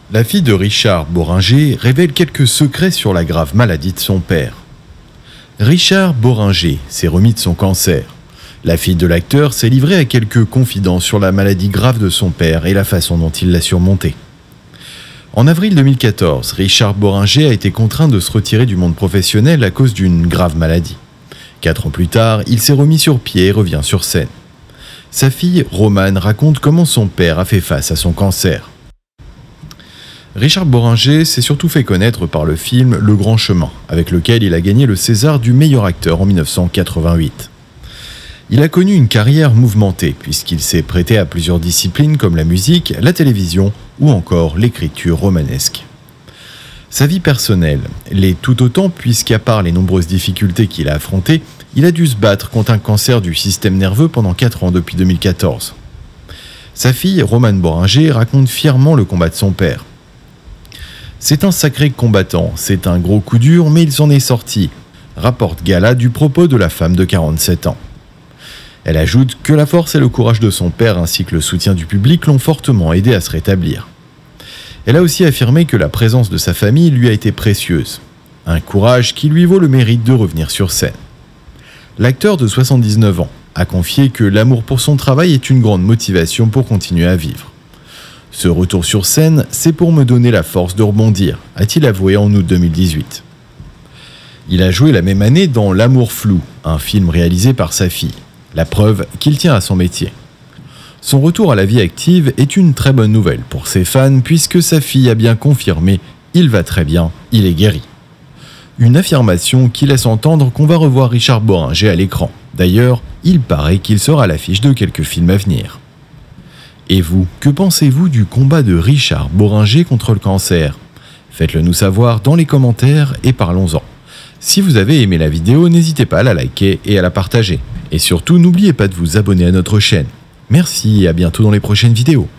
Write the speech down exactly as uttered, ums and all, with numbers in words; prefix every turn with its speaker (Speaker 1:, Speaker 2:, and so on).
Speaker 1: La fille de Richard Bohringer révèle quelques secrets sur la grave maladie de son père. Richard Bohringer s'est remis de son cancer. La fille de l'acteur s'est livrée à quelques confidences sur la maladie grave de son père et la façon dont il l'a surmontée. En avril deux mille quatorze, Richard Bohringer a été contraint de se retirer du monde professionnel à cause d'une grave maladie. Quatre ans plus tard, il s'est remis sur pied et revient sur scène. Sa fille, Romane, raconte comment son père a fait face à son cancer. Richard Bohringer s'est surtout fait connaître par le film Le Grand Chemin, avec lequel il a gagné le César du meilleur acteur en mille neuf cent quatre-vingt-huit. Il a connu une carrière mouvementée, puisqu'il s'est prêté à plusieurs disciplines comme la musique, la télévision ou encore l'écriture romanesque. Sa vie personnelle l'est tout autant, puisqu'à part les nombreuses difficultés qu'il a affrontées, il a dû se battre contre un cancer du système nerveux pendant quatre ans depuis deux mille quatorze. Sa fille, Romane Bohringer, raconte fièrement le combat de son père. C'est un sacré combattant, c'est un gros coup dur, mais il s'en est sorti, rapporte Gala du propos de la femme de quarante-sept ans. Elle ajoute que la force et le courage de son père ainsi que le soutien du public l'ont fortement aidé à se rétablir. Elle a aussi affirmé que la présence de sa famille lui a été précieuse, un courage qui lui vaut le mérite de revenir sur scène. L'acteur de soixante-dix-neuf ans a confié que l'amour pour son travail est une grande motivation pour continuer à vivre. Ce retour sur scène, c'est pour me donner la force de rebondir, a-t-il avoué en août deux mille dix-huit. Il a joué la même année dans L'amour flou, un film réalisé par sa fille, la preuve qu'il tient à son métier. Son retour à la vie active est une très bonne nouvelle pour ses fans puisque sa fille a bien confirmé « il va très bien, il est guéri ». Une affirmation qui laisse entendre qu'on va revoir Richard Bohringer à l'écran. D'ailleurs, il paraît qu'il sera à l'affiche de quelques films à venir. Et vous, que pensez-vous du combat de Richard Bohringer contre le cancer? Faites-le nous savoir dans les commentaires et parlons-en. Si vous avez aimé la vidéo, n'hésitez pas à la liker et à la partager. Et surtout, n'oubliez pas de vous abonner à notre chaîne. Merci et à bientôt dans les prochaines vidéos.